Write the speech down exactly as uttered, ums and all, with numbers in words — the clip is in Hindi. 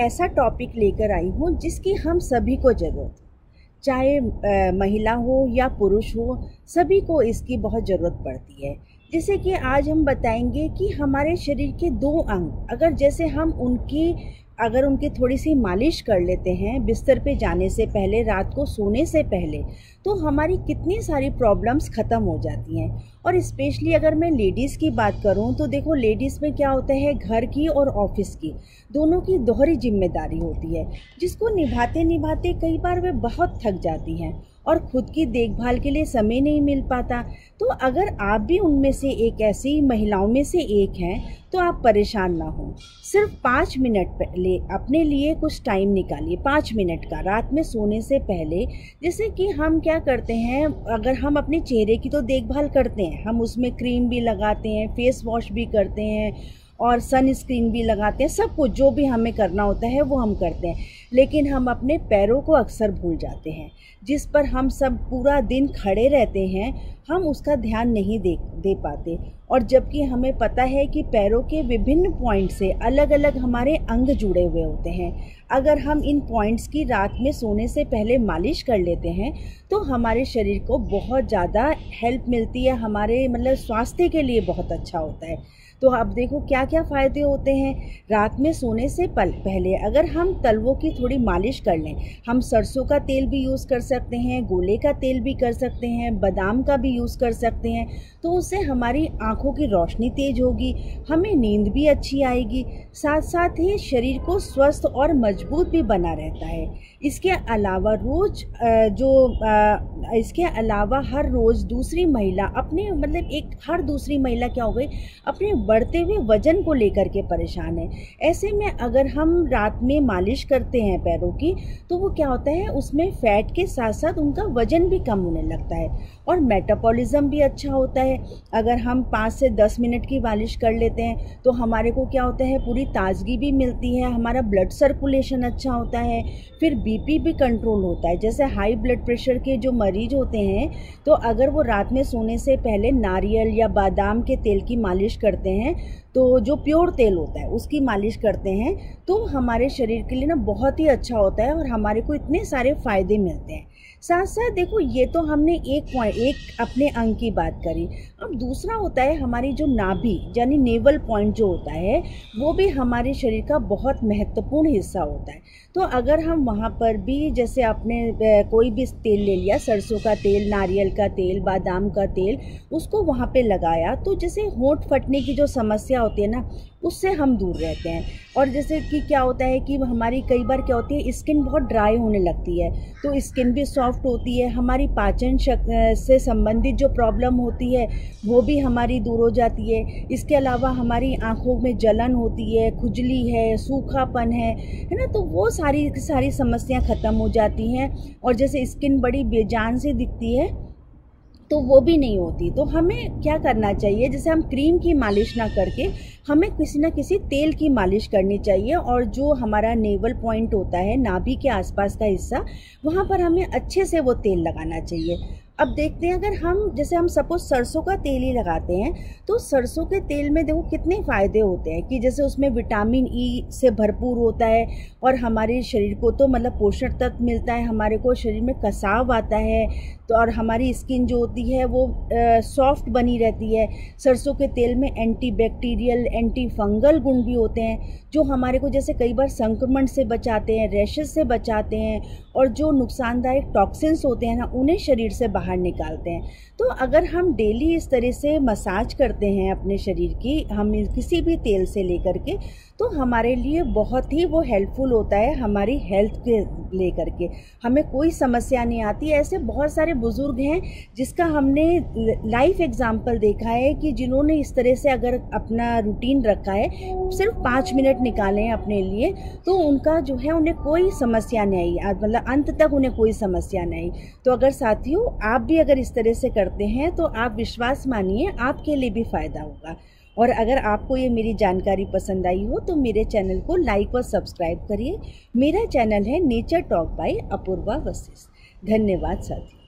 ऐसा टॉपिक लेकर आई हूँ जिसकी हम सभी को ज़रूरत, चाहे आ, महिला हो या पुरुष हो, सभी को इसकी बहुत ज़रूरत पड़ती है। जैसे कि आज हम बताएंगे कि हमारे शरीर के दो अंग, अगर जैसे हम उनकी अगर उनकी थोड़ी सी मालिश कर लेते हैं बिस्तर पे जाने से पहले, रात को सोने से पहले, तो हमारी कितनी सारी प्रॉब्लम्स ख़त्म हो जाती हैं। और स्पेशली अगर मैं लेडीज़ की बात करूं तो देखो, लेडीज़ में क्या होता है, घर की और ऑफिस की दोनों की दोहरी जिम्मेदारी होती है, जिसको निभाते निभाते कई बार वे बहुत थक जाती हैं और ख़ुद की देखभाल के लिए समय नहीं मिल पाता। तो अगर आप भी उनमें से एक ऐसी महिलाओं में से एक हैं तो आप परेशान ना हो। सिर्फ पाँच मिनट पहले अपने लिए कुछ टाइम निकालिए, पाँच मिनट का, रात में सोने से पहले। जैसे कि हम क्या करते हैं, अगर हम अपने चेहरे की तो देखभाल करते हैं, हम उसमें क्रीम भी लगाते हैं, फेस वॉश भी करते हैं और सन स्क्रीन भी लगाते हैं, सब कुछ जो भी हमें करना होता है वो हम करते हैं। लेकिन हम अपने पैरों को अक्सर भूल जाते हैं, जिस पर हम सब पूरा दिन खड़े रहते हैं, हम उसका ध्यान नहीं दे दे पाते। और जबकि हमें पता है कि पैरों के विभिन्न पॉइंट से अलग अलग हमारे अंग जुड़े हुए होते हैं। अगर हम इन पॉइंट्स की रात में सोने से पहले मालिश कर लेते हैं तो हमारे शरीर को बहुत ज़्यादा हेल्प मिलती है, हमारे मतलब स्वास्थ्य के लिए बहुत अच्छा होता है। तो अब देखो क्या क्या फ़ायदे होते हैं। रात में सोने से पहले अगर हम तलवों की थोड़ी मालिश कर लें, हम सरसों का तेल भी यूज़ कर सकते हैं, गोले का तेल भी कर सकते हैं, बादाम का भी यूज़ कर सकते हैं, तो उससे हमारी आँखों की रोशनी तेज होगी, हमें नींद भी अच्छी आएगी, साथ साथ ही शरीर को स्वस्थ और मजबूत भी बना रहता है। इसके अलावा रोज़ जो इसके अलावा हर रोज़ दूसरी महिला अपने मतलब एक हर दूसरी महिला क्या हो गई, अपने बढ़ते हुए वजन को लेकर के परेशान है। ऐसे में अगर हम रात में मालिश करते हैं पैरों की, तो वो क्या होता है, उसमें फैट के साथ साथ उनका वजन भी कम होने लगता है और मेटाबॉलिज्म भी अच्छा होता है। अगर हम पाँच से दस मिनट की मालिश कर लेते हैं तो हमारे को क्या होता है, पूरी ताजगी भी मिलती है, हमारा ब्लड सर्कुलेशन अच्छा होता है, फिर बीपी भी कंट्रोल होता है। जैसे हाई ब्लड प्रेशर के जो मरीज होते हैं, तो अगर वो रात में सोने से पहले नारियल या बादाम के तेल की मालिश करते हैं, तो जो प्योर तेल होता है उसकी मालिश करते हैं, तो हमारे शरीर के लिए ना बहुत ही अच्छा होता है और हमारे को इतने सारे फ़ायदे मिलते हैं। साथ साथ देखो, ये तो हमने एक पॉइंट एक अपने अंग की बात करी। अब दूसरा होता है हमारी जो नाभि यानी नेवल पॉइंट जो होता है, वो भी हमारे शरीर का बहुत महत्वपूर्ण हिस्सा होता है। तो अगर हम वहाँ पर भी जैसे आपने कोई भी तेल ले लिया, सरसों का तेल, नारियल का तेल, बादाम का तेल, उसको वहाँ पे लगाया, तो जैसे होंठ फटने की जो समस्या होती है ना, उससे हम दूर रहते हैं। और जैसे कि क्या होता है कि हमारी कई बार क्या होती है, स्किन बहुत ड्राई होने लगती है, तो स्किन भी सॉफ्ट होती है, हमारी पाचन से संबंधित जो प्रॉब्लम होती है वो भी हमारी दूर हो जाती है। इसके अलावा हमारी आँखों में जलन होती है, खुजली है, सूखापन है है ना, तो वो सारी सारी समस्याएं ख़त्म हो जाती हैं। और जैसे स्किन बड़ी बेजान सी दिखती है तो वो भी नहीं होती। तो हमें क्या करना चाहिए, जैसे हम क्रीम की मालिश ना करके हमें किसी ना किसी तेल की मालिश करनी चाहिए, और जो हमारा नेवल पॉइंट होता है, नाभि के आसपास का हिस्सा, वहाँ पर हमें अच्छे से वो तेल लगाना चाहिए। अब देखते हैं, अगर हम जैसे हम सपोज सरसों का तेल ही लगाते हैं, तो सरसों के तेल में देखो कितने फ़ायदे होते हैं कि जैसे उसमें विटामिन ई से भरपूर होता है और हमारे शरीर को तो मतलब पोषण तत्व मिलता है, हमारे को शरीर में कसाव आता है, तो और हमारी स्किन जो होती है वो सॉफ्ट बनी रहती है। सरसों के तेल में एंटी बैक्टीरियल, एंटी फंगल गुण भी होते हैं, जो हमारे को जैसे कई बार संक्रमण से बचाते हैं, रैशेज से बचाते हैं, और जो नुकसानदायक टॉक्सिन्स होते हैं ना, उन्हें शरीर से बाहर निकालते हैं। तो अगर हम डेली इस तरह से मसाज करते हैं अपने शरीर की, हम किसी भी तेल से लेकर के, तो हमारे लिए बहुत ही वो हेल्पफुल होता है, हमारी हेल्थ के लेकर के हमें कोई समस्या नहीं आती। ऐसे बहुत सारे बुजुर्ग हैं जिसका हमने लाइफ एग्जाम्पल देखा है कि जिन्होंने इस तरह से अगर अपना रूटीन रखा है, सिर्फ पाँच मिनट निकालें अपने लिए, तो उनका जो है उन्हें कोई समस्या नहीं आई, मतलब अंत तक उन्हें कोई समस्या नहीं। तो अगर साथियों आप भी अगर इस तरह से करते हैं तो आप विश्वास मानिए आपके लिए भी फ़ायदा होगा। और अगर आपको ये मेरी जानकारी पसंद आई हो तो मेरे चैनल को लाइक और सब्सक्राइब करिए। मेरा चैनल है nature talk by Apoorva Vashishth. धन्यवाद साथियों।